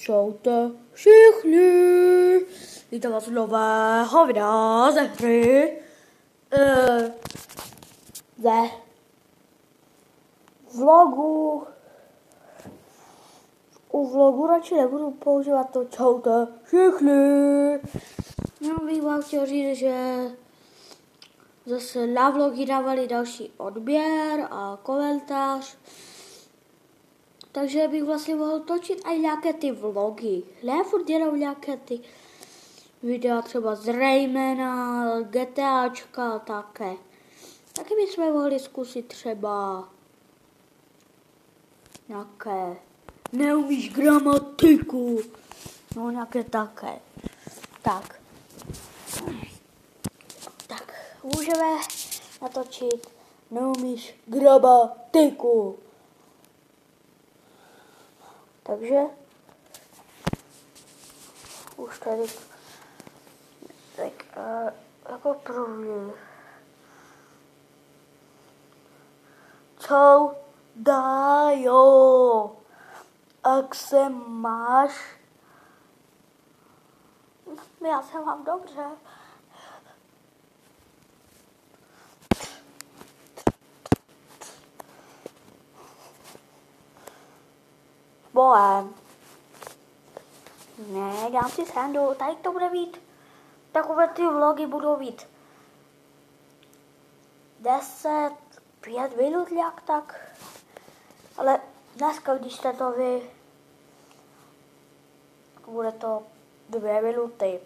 Čaute všichni, vítám vás nového videa ze hry, ze vlogu. U vlogu radši nebudu používat to čaute všichni. Já bych vám chtěl říct, že zase na vlogy dávali další odběr a komentář. Takže bych vlastně mohl točit i nějaké ty vlogy. Ne furt jenom nějaké ty videa třeba z Raymana, GTAčka také. Taky bychom mohli zkusit třeba nějaké neumíš gramatiku. No nějaké také. Tak můžeme natočit neumíš gramatiku. Takže už tady tak jako první. Čau Dajo, jak se máš? Já se mám dobře. Bohem. Ne, dám si srandu, tady to bude být, takové ty vlogy budou být 5 minut nějak tak, ale dneska, když jste to vy, bude to 2 minuty,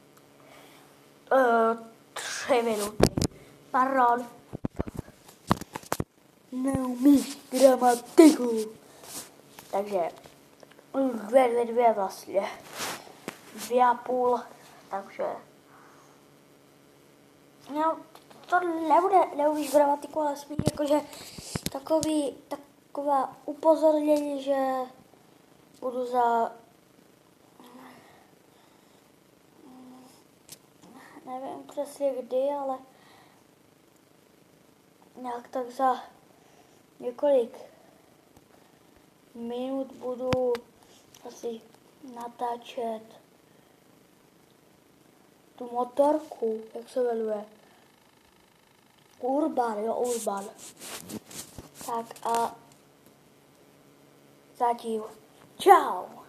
3 minuty, pardon, neumíš gramatiku, takže 2 vlastně, 2,5, takže no, to neumíš gramatiku, ale spíš jakože taková upozornění, že budu nevím přesně kdy, ale nějak tak za několik minut budu asi natáčet tu motorku, jak se jmenuje? Urban. Tak a zatím čau.